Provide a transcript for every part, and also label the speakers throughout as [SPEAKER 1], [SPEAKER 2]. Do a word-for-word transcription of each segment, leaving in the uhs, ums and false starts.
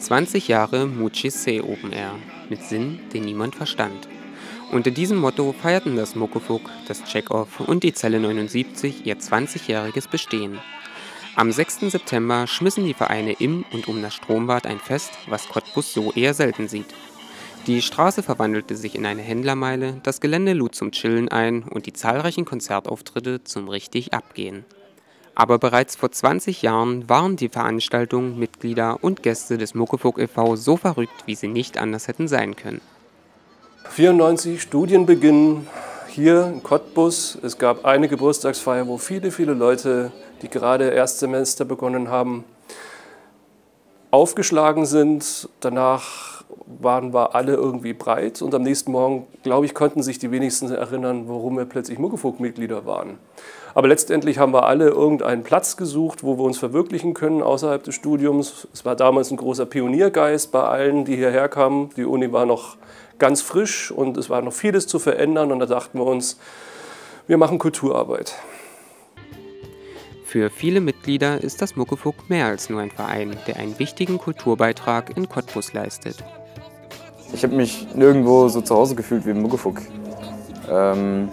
[SPEAKER 1] zwanzig Jahre Mucci-C Open Air mit Sinn, den niemand verstand. Unter diesem Motto feierten das Muckefuck, das Check-Off und die Zelle neunundsiebzig ihr zwanzigjähriges Bestehen. Am sechsten September schmissen die Vereine im und um das Strombad ein Fest, was Cottbus so eher selten sieht. Die Straße verwandelte sich in eine Händlermeile, das Gelände lud zum Chillen ein und die zahlreichen Konzertauftritte zum richtig Abgehen. Aber bereits vor zwanzig Jahren waren die Veranstaltungen, Mitglieder und Gäste des Muckefuck e V so verrückt, wie sie nicht anders hätten sein können.
[SPEAKER 2] vierundneunzig, Studienbeginn hier in Cottbus. Es gab eine Geburtstagsfeier, wo viele, viele Leute, die gerade Erstsemester begonnen haben, aufgeschlagen sind. Danach waren wir alle irgendwie breit und am nächsten Morgen, glaube ich, konnten sich die wenigsten erinnern, warum wir plötzlich Muckefuck-Mitglieder waren. Aber letztendlich haben wir alle irgendeinen Platz gesucht, wo wir uns verwirklichen können außerhalb des Studiums. Es war damals ein großer Pioniergeist bei allen, die hierher kamen. Die Uni war noch ganz frisch und es war noch vieles zu verändern und da dachten wir uns, wir machen Kulturarbeit.
[SPEAKER 1] Für viele Mitglieder ist das Muckefuck mehr als nur ein Verein, der einen wichtigen Kulturbeitrag in Cottbus leistet.
[SPEAKER 3] Ich habe mich nirgendwo so zu Hause gefühlt wie im Muckefuck. Ähm,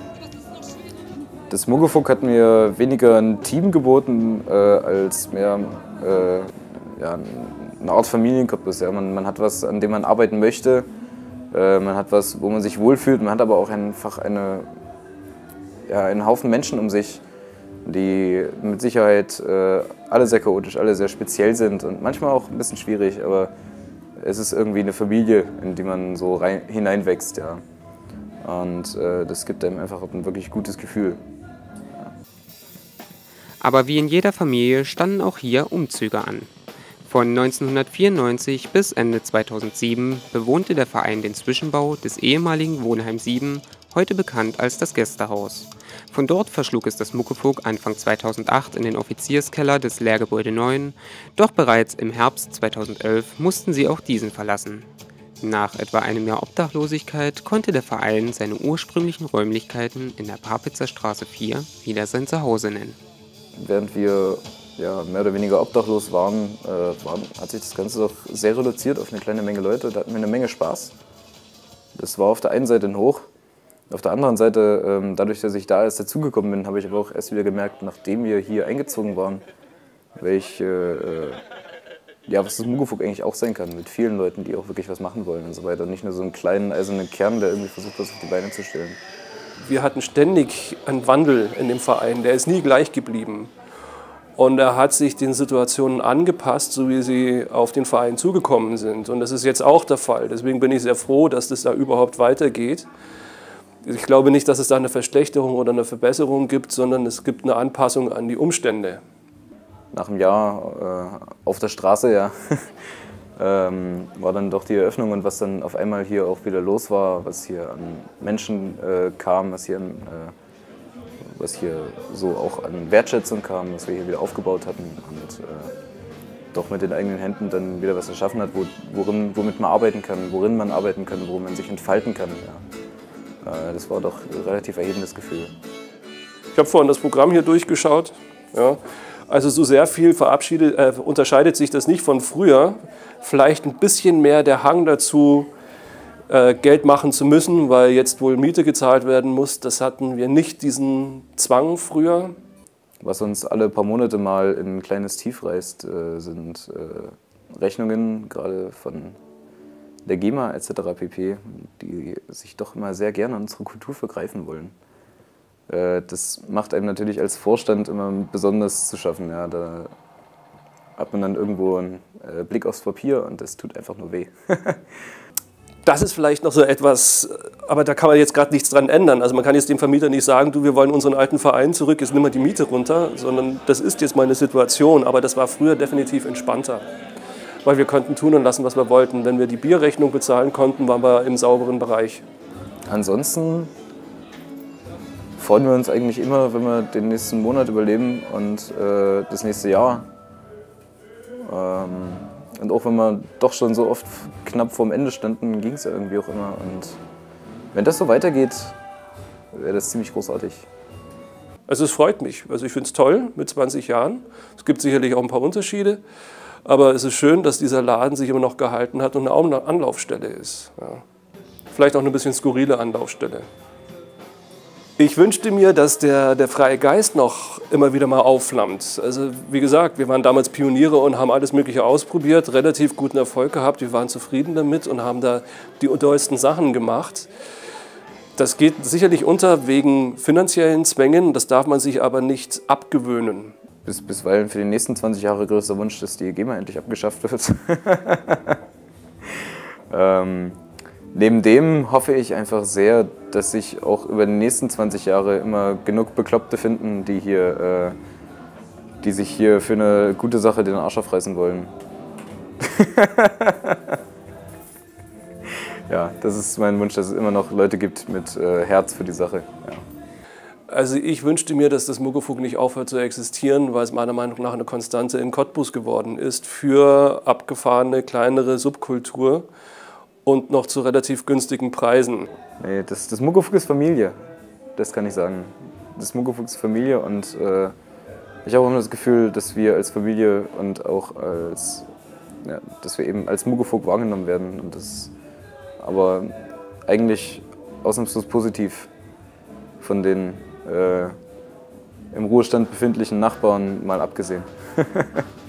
[SPEAKER 3] das Muckefuck hat mir weniger ein Team geboten, äh, als mehr äh, ja, eine Art Familien-Cottbus. Ja. Man, man hat was, an dem man arbeiten möchte, äh, man hat was, wo man sich wohlfühlt, man hat aber auch einfach eine, ja, einen Haufen Menschen um sich, die mit Sicherheit äh, alle sehr chaotisch, alle sehr speziell sind und manchmal auch ein bisschen schwierig, aber es ist irgendwie eine Familie, in die man so rein, hineinwächst, ja. Und äh, das gibt einem einfach ein wirklich gutes Gefühl. Ja.
[SPEAKER 1] Aber wie in jeder Familie standen auch hier Umzüge an. Von neunzehnhundertvierundneunzig bis Ende zweitausendsieben bewohnte der Verein den Zwischenbau des ehemaligen Wohnheim sieben, heute bekannt als das Gästehaus. Von dort verschlug es das Muckefuck Anfang zweitausendacht in den Offizierskeller des Lehrgebäude neun, doch bereits im Herbst zweitausendelf mussten sie auch diesen verlassen. Nach etwa einem Jahr Obdachlosigkeit konnte der Verein seine ursprünglichen Räumlichkeiten in der Parpitzer Straße vier wieder sein Zuhause nennen.
[SPEAKER 3] Während wir ja, mehr oder weniger obdachlos waren, äh, waren, hat sich das Ganze doch sehr reduziert auf eine kleine Menge Leute. Da hatten wir eine Menge Spaß. Das war auf der einen Seite ein Hoch. Auf der anderen Seite, ähm, dadurch, dass ich da erst dazugekommen bin, habe ich aber auch erst wieder gemerkt, nachdem wir hier eingezogen waren, welch, äh, äh, ja, was das Muckefuck eigentlich auch sein kann, mit vielen Leuten, die auch wirklich was machen wollen und so weiter. Nicht nur so einen kleinen eisernen Kern, der irgendwie versucht, was auf die Beine zu stellen.
[SPEAKER 2] Wir hatten ständig einen Wandel in dem Verein, der ist nie gleich geblieben. Und er hat sich den Situationen angepasst, so wie sie auf den Verein zugekommen sind. Und das ist jetzt auch der Fall. Deswegen bin ich sehr froh, dass das da überhaupt weitergeht. Ich glaube nicht, dass es da eine Verschlechterung oder eine Verbesserung gibt, sondern es gibt eine Anpassung an die Umstände.
[SPEAKER 3] Nach einem Jahr äh, auf der Straße, ja, ähm, war dann doch die Eröffnung und was dann auf einmal hier auch wieder los war, was hier an Menschen äh, kam, was hier, äh, was hier so auch an Wertschätzung kam, was wir hier wieder aufgebaut hatten und äh, doch mit den eigenen Händen dann wieder was erschaffen hat, wo, worin, womit man arbeiten kann, worin man arbeiten kann, wo man sich entfalten kann. Ja. Das war doch ein relativ erhebendes Gefühl.
[SPEAKER 2] Ich habe vorhin das Programm hier durchgeschaut. Ja. Also so sehr viel verabschiedet, äh, unterscheidet sich das nicht von früher. Vielleicht ein bisschen mehr der Hang dazu, äh, Geld machen zu müssen, weil jetzt wohl Miete gezahlt werden muss. Das hatten wir nicht, diesen Zwang früher.
[SPEAKER 3] Was uns alle paar Monate mal in ein kleines Tief reißt, äh, sind äh, Rechnungen, gerade von der GEMA et cetera pp., die sich doch immer sehr gerne an unsere Kultur vergreifen wollen. Das macht einem natürlich als Vorstand immer besonders zu schaffen. Ja, da hat man dann irgendwo einen Blick aufs Papier und das tut einfach nur weh.
[SPEAKER 2] Das ist vielleicht noch so etwas, aber da kann man jetzt gerade nichts dran ändern. Also man kann jetzt dem Vermieter nicht sagen, du, wir wollen unseren alten Verein zurück, jetzt nimm mal die Miete runter, sondern das ist jetzt meine Situation, aber das war früher definitiv entspannter. Weil wir konnten tun und lassen, was wir wollten. Wenn wir die Bierrechnung bezahlen konnten, waren wir im sauberen Bereich.
[SPEAKER 3] Ansonsten freuen wir uns eigentlich immer, wenn wir den nächsten Monat überleben und äh, das nächste Jahr. Ähm, und auch wenn wir doch schon so oft knapp vorm Ende standen, ging es ja irgendwie auch immer. Und wenn das so weitergeht, wäre das ziemlich großartig.
[SPEAKER 2] Also es freut mich. Also ich finde es toll mit zwanzig Jahren. Es gibt sicherlich auch ein paar Unterschiede. Aber es ist schön, dass dieser Laden sich immer noch gehalten hat und eine Anlaufstelle ist. Ja. Vielleicht auch eine bisschen skurrile Anlaufstelle. Ich wünschte mir, dass der, der freie Geist noch immer wieder mal aufflammt. Also wie gesagt, wir waren damals Pioniere und haben alles Mögliche ausprobiert, relativ guten Erfolg gehabt, wir waren zufrieden damit und haben da die tollsten Sachen gemacht. Das geht sicherlich unter wegen finanziellen Zwängen, das darf man sich aber nicht abgewöhnen.
[SPEAKER 3] Bis, bisweilen für die nächsten zwanzig Jahre größter Wunsch, dass die GEMA endlich abgeschafft wird. ähm, neben dem hoffe ich einfach sehr, dass sich auch über die nächsten zwanzig Jahre immer genug Bekloppte finden, die, hier, äh, die sich hier für eine gute Sache den Arsch aufreißen wollen. Ja, das ist mein Wunsch, dass es immer noch Leute gibt mit äh, Herz für die Sache. Ja.
[SPEAKER 2] Also ich wünschte mir, dass das Muckefuck nicht aufhört zu existieren, weil es meiner Meinung nach eine Konstante in Cottbus geworden ist für abgefahrene, kleinere Subkultur und noch zu relativ günstigen Preisen.
[SPEAKER 3] Nee, das, das Muckefuck ist Familie, das kann ich sagen. Das Muckefuck ist Familie und äh, ich habe auch immer das Gefühl, dass wir als Familie und auch als, ja, dass wir eben als Muckefuck wahrgenommen werden. Und das aber eigentlich ausnahmslos positiv von den äh, im Ruhestand befindlichen Nachbarn mal abgesehen.